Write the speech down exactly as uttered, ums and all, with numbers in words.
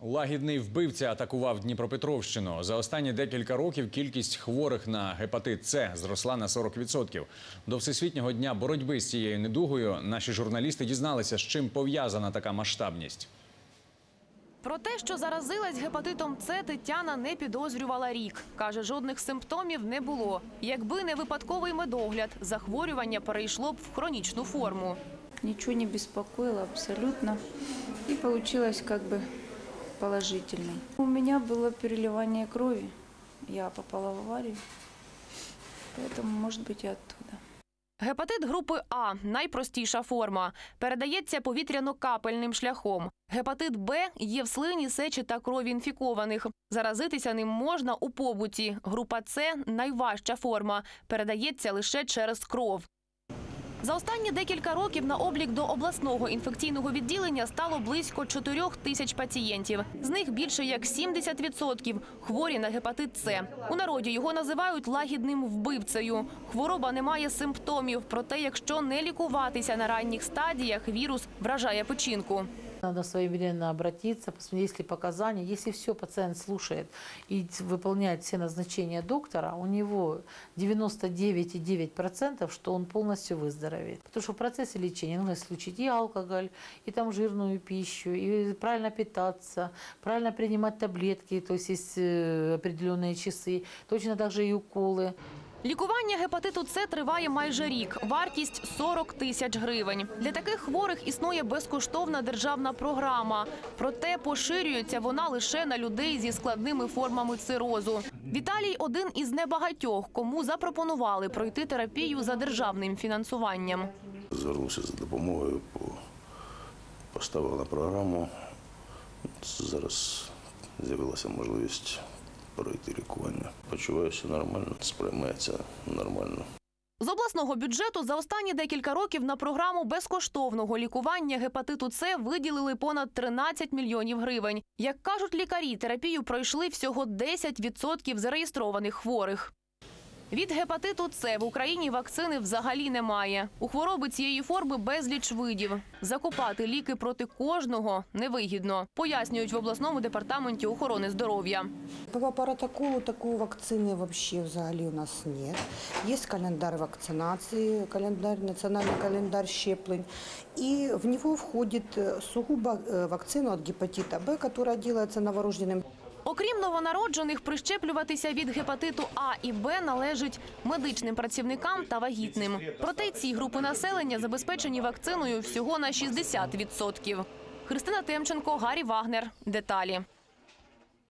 Лагідний вбивця атакував Дніпропетровщину. За останні декілька років кількість хворих на гепатит С зросла на сорок відсотків. До Всесвітнього дня боротьби з цією недугою наші журналісти дізналися, з чим пов'язана така масштабність. Про те, що заразилась гепатитом С, Тетяна не підозрювала рік. Каже, жодних симптомів не було. Якби не випадковий медогляд, захворювання перейшло б в хронічну форму. Ничего не беспокоило абсолютно. И получилось как бы положительный. У меня было переливание крови. Я попала в аварию. Поэтому, может быть, и оттуда. Гепатит групи А – найпростіша форма. Передається повітряно-капельним шляхом. Гепатит Б є в слині, сечі та крові інфікованих. Заразитися ним можна у побуті. Група С – найважча форма. Передається лише через кров. За останні декілька років на облік до обласного інфекційного відділення стало близько чотирьох тисяч пацієнтів. З них більше як сімдесят відсотків хворі на гепатит С. У народі його називають лагідним вбивцею. Хвороба не має симптомів, проте якщо не лікуватися на ранніх стадіях, вірус вражає печінку. Надо своевременно обратиться, посмотреть, если показания. Если все пациент слушает и выполняет все назначения доктора, у него девяносто девять и девять десятых процента, что он полностью выздоровеет. Потому что в процессе лечения нужно исключить и алкоголь, и там жирную пищу, и правильно питаться, правильно принимать таблетки, то есть есть определенные часы, точно так же и уколы. Лікування гепатиту С триває майже рік. Вартість – сорок тисяч гривень. Для таких хворих існує безкоштовна державна програма. Проте поширюється вона лише на людей зі складними формами цирозу. Віталій – один із небагатьох, кому запропонували пройти терапію за державним фінансуванням. Звернувся за допомогою, поставив на програму. Зараз з'явилася можливість пройти лікування. Почуваюся нормально, сприймається нормально. З обласного бюджету за останні декілька років на програму безкоштовного лікування гепатиту С виділили понад тринадцять мільйонів гривень. Як кажуть лікарі, терапію пройшли всього десять відсотків зареєстрованих хворих. Від гепатиту С в Україні вакцини взагалі немає. У хвороби цієї форми безліч видів. Закупати ліки проти кожного невигідно, пояснюють в обласному департаменті охорони здоров'я. По протоколу такої вакцини взагалі взагалі у нас немає. Є календар вакцинації, календар, національний календар щеплень. І в нього входить сугубо вакцина від гепатиту Б, яка робиться новорожденим. Окрім новонароджених, прищеплюватися від гепатиту А і Б належить медичним працівникам та вагітним. Проте ці групи населення забезпечені вакциною всього на шістдесят відсотків. Христина Темченко, Гаррі Вагнер. Деталі.